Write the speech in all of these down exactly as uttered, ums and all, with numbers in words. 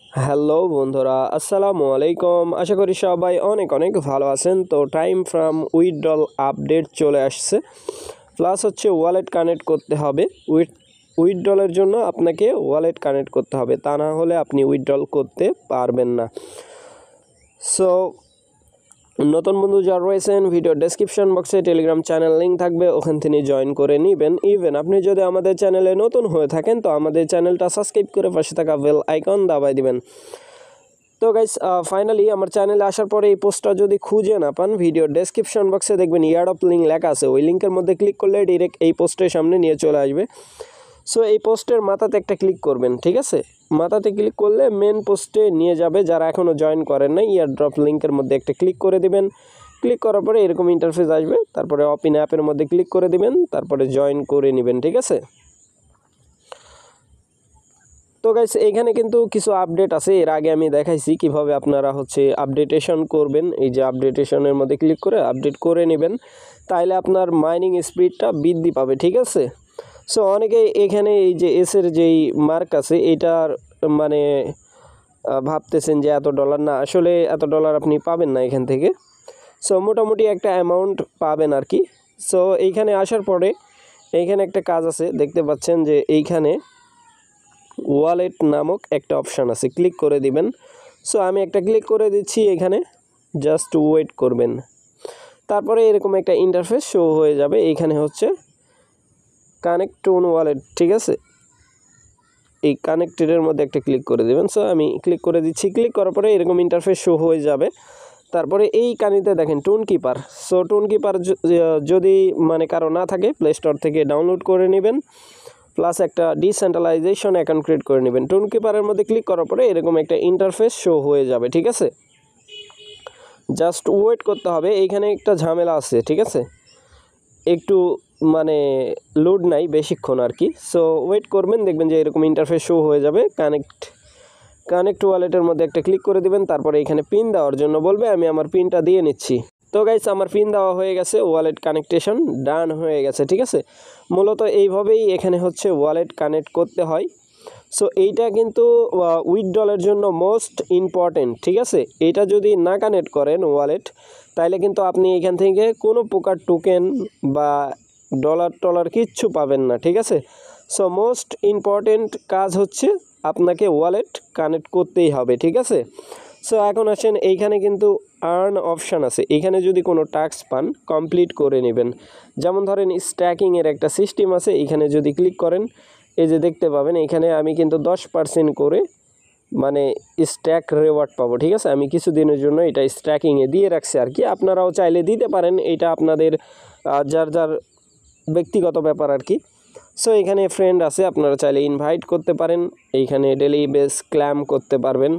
Hello বন্ধুরা, আসসালামু আলাইকুম। আশা করি সবাই অনেক অনেক ভালো আছেন। তো টাইম ফ্রম উইথড্রল আপডেট চলে আসছে, প্লাস হচ্ছে ওয়ালেট কানেক্ট করতে হবে। উইথ উইথড্রলের জন্য আপনাকে ওয়ালেট কানেক্ট করতে হবে, তা না হলে আপনি উইথড্রল করতে পারবেন না। সো নতুন বন্ধু যারা রয়েছেন, ভিডিও ডেসক্রিপশন বক্সে টেলিগ্রাম চ্যানেল লিঙ্ক থাকবে, ওখান থেকে জয়েন করে নেবেন। ইভেন আপনি যদি আমাদের চ্যানেলে নতুন হয়ে থাকেন তো আমাদের চ্যানেলটা সাবস্ক্রাইব করে পাশে থাকা বেল আইকন দাবাই দিবেন। তো গাইস, ফাইনালি আমার চ্যানেলে আসার পরে এই পোস্টটা যদি খুঁজে না পান, ভিডিও ডেসক্রিপশন বক্সে দেখবেন ইয়ারড্রপ লিঙ্ক লেখা আছে, ওই লিঙ্কের মধ্যে ক্লিক করলে ডিরেক্ট এই পোস্টের সামনে নিয়ে চলে আসবে। সো এই পোস্টের মাথাতে একটা ক্লিক করবেন, ঠিক আছে? মাথাতে ক্লিক করলে মেন পোস্টে নিয়ে যাবে। যারা এখনও জয়েন করেন না, ইয়ারড্রপ লিঙ্কের মধ্যে একটা ক্লিক করে দিবেন। ক্লিক করার পরে এরকম ইন্টারফেস আসবে, তারপরে ওপেন অ্যাপের মধ্যে ক্লিক করে দিবেন, তারপরে জয়েন করে নেবেন, ঠিক আছে? তো গাইস, এইখানে কিন্তু কিছু আপডেট আছে, এর আগে আমি দেখাইছি কিভাবে আপনারা হচ্ছে আপডেটেশন করবেন। এই যে আপডেটেশনের মধ্যে ক্লিক করে আপডেট করে নেবেন, তাইলে আপনার মাইনিং স্পিডটা বৃদ্ধি পাবে, ঠিক আছে? সো অনেকেই এখানে এই যে এসের যেই মার্ক আছে এটার মানে ভাবতেছেন যে এত ডলার, না আসলে এত ডলার আপনি পাবেন না এখান থেকে। সো মোটামুটি একটা অ্যামাউন্ট পাবেন আর কি। সো এইখানে আসার পরে এইখানে একটা কাজ আছে, দেখতে পাচ্ছেন যে এইখানে ওয়ালেট নামক একটা অপশান আছে, ক্লিক করে দিবেন। সো আমি একটা ক্লিক করে দিচ্ছি, এখানে জাস্ট ওয়েট করবেন। তারপরে এরকম একটা ইন্টারফেস শো হয়ে যাবে। এইখানে হচ্ছে কানেক্ট টু ওয়ালেট, ঠিক আছে? এই কানেক্টেডের মধ্যে একটা ক্লিক করে দেবেন। সো আমি ক্লিক করে দিচ্ছি। ক্লিক করার পরে এরকম ইন্টারফেস শো হয়ে যাবে। তারপরে এই কানিতে দেখেন tone keeper. So tone keeper যদি মানে কারো না থাকে, প্লে স্টোর থেকে ডাউনলোড করে নেবেন, প্লাস একটা ডিসেন্ট্রালাইজেশন অ্যাকাউন্ট ক্রিয়েট করে নেবেন। টোন কিপারের মধ্যে ক্লিক করার পরে এরকম একটা ইন্টারফেস শো হয়ে যাবে, ঠিক আছে? জাস্ট ওয়েট করতে হবে। এইখানে একটা ঝামেলা আছে, ঠিক আছে? একটু মানে লোড নাই বেশিক্ষণ আর কি। সো ওয়েট করবেন, দেখবেন যে এরকম ইন্টারফেস শো হয়ে যাবে। কানেক্ট কানেক্ট ওয়ালেটের মধ্যে একটা ক্লিক করে দিবেন, তারপরে এখানে পিন দেওয়ার জন্য বলবে, আমি আমার পিনটা দিয়ে নিচ্ছি। তো গাইস, আমার পিন দেওয়া হয়ে গেছে, ওয়ালেট কানেকটেশন ডান হয়ে গেছে, ঠিক আছে? মূলত এইভাবেই এখানে হচ্ছে ওয়ালেট কানেক্ট করতে হয়। সো এইটা কিন্তু উইথড্রলের জন্য মোস্ট ইম্পর্টেন্ট, ঠিক আছে? এইটা যদি না কানেক্ট করেন ওয়ালেট, তাহলে কিন্তু আপনি এখান থেকে কোনো প্রকার টোকেন বা ডলার টলার কিচ্ছু পাবেন না, ঠিক আছে? সো মোস্ট ইম্পর্টেন্ট কাজ হচ্ছে আপনাকে ওয়ালেট কানেক্ট করতেই হবে, ঠিক আছে? সো এখন আসেন, এইখানে কিন্তু আর্ন অপশান আছে। এইখানে যদি কোনো টাস্ক পান, কমপ্লিট করে নেবেন। যেমন ধরেন স্ট্যাকিংয়ের একটা সিস্টেম আছে, এইখানে যদি ক্লিক করেন, এই যে দেখতে পাবেন এখানে আমি কিন্তু দশ পার্সেন্ট করে মানে স্ট্যাক রেওয়ার্ড পাবো, ঠিক আছে? আমি কিছুদিনের জন্য এটা স্ট্যাকিংয়ে দিয়ে রাখছি আর কি। আপনারাও চাইলে দিতে পারেন, এটা আপনাদের যার যার ব্যক্তিগত ব্যাপার আর কি। সো এখানে ফ্রেন্ড আছে, আপনারা চাইলে ইনভাইট করতে পারেন। এইখানে ডেলি বেস ক্ল্যাম করতে পারবেন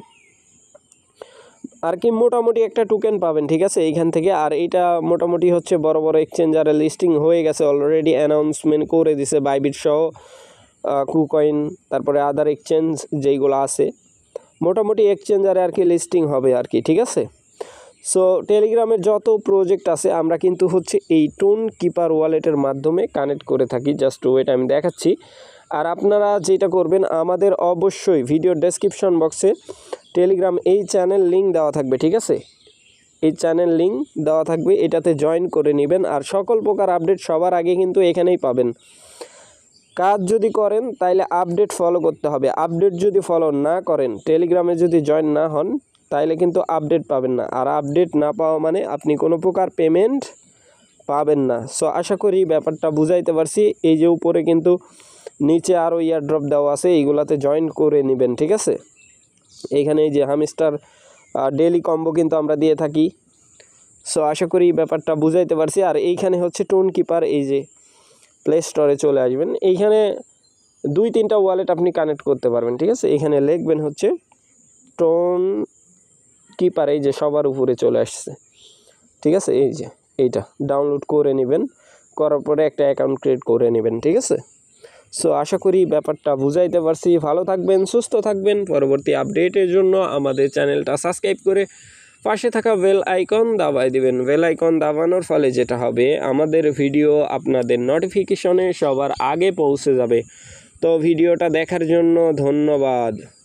আর কি। মোটামুটি একটা টোকেন পাবেন, ঠিক আছে, এইখান থেকে। আর এইটা মোটামুটি হচ্ছে বড় বড় এক্সচেঞ্জারে লিস্টিং হয়ে গেছে অলরেডি, অ্যানাউন্সমেন্ট করে দিছে বাইবিট সহ, কুকয়েন, তারপরে আদার এক্সচেঞ্জ যেইগুলো আছে, মোটামুটি এক্সচেঞ্জারে আর কি লিস্টিং হবে আর কি, ঠিক আছে? সো টেলিগ্রামের যত প্রজেক্ট আছে আমরা কিন্তু হচ্ছে এই টোন কিপার ওয়ালেটের মাধ্যমে কানেক্ট করে থাকি। জাস্ট ওয়েট, আমি দেখাচ্ছি। আর আপনারা যেটা করবেন, আমাদের অবশ্যই ভিডিও ডেসক্রিপশন বক্সে টেলিগ্রাম এই চ্যানেল লিঙ্ক দেওয়া থাকবে, ঠিক আছে? এই চ্যানেল লিঙ্ক দেওয়া থাকবে, এটাতে জয়েন করে নেবেন। আর সকল প্রকার আপডেট সবার আগে কিন্তু এখানেই পাবেন। কাজ যদি করেন তাইলে আপডেট ফলো করতে হবে। আপডেট যদি ফলো না করেন, টেলিগ্রামে যদি জয়েন না হন, তাইলে কিন্তু আপডেট পাবেন না। আর আপডেট না পাওয়া মানে আপনি কোনো প্রকার পেমেন্ট পাবেন না। সো আশা করি ব্যাপারটা বুঝাইতে পারছি। এই যে উপরে কিন্তু নিচে আরও ইয়ারড্রপ দেওয়া আছে, এইগুলাতে জয়েন করে নেবেন, ঠিক আছে? এইখানে এই যে হামস্টার ডেলি কম্বো কিন্তু আমরা দিয়ে থাকি। সো আশা করি ব্যাপারটা বুঝাইতে পারছি। আর এইখানে হচ্ছে টোন কিপার, এই যে প্লে স্টোরে চলে আসবেন, এইখানে দুই তিনটা ওয়ালেট আপনি কানেক্ট করতে পারবেন, ঠিক আছে? এখানে লিখবেন হচ্ছে টোন কিপার, এই যে সবার উপরে চলে আসছে, ঠিক আছে? এই যে এইটা ডাউনলোড করে নেবেন, করার পরে একটা অ্যাকাউন্ট ক্রিয়েট করে নেবেন, ঠিক আছে? সো আশা করি ব্যাপারটা বুঝাইতে পারছি। ভালো থাকবেন, সুস্থ থাকবেন। পরবর্তী আপডেটের জন্য আমাদের চ্যানেলটা সাবস্ক্রাইব করে পাশে থাকা বেল আইকন দাবাই দিবেন। বেল আইকন দাবানোর ফলে যেটা হবে, আমাদের ভিডিও আপনাদের নোটিফিকেশনে সবার আগে পৌঁছে যাবে। তো ভিডিওটা দেখার জন্য ধন্যবাদ।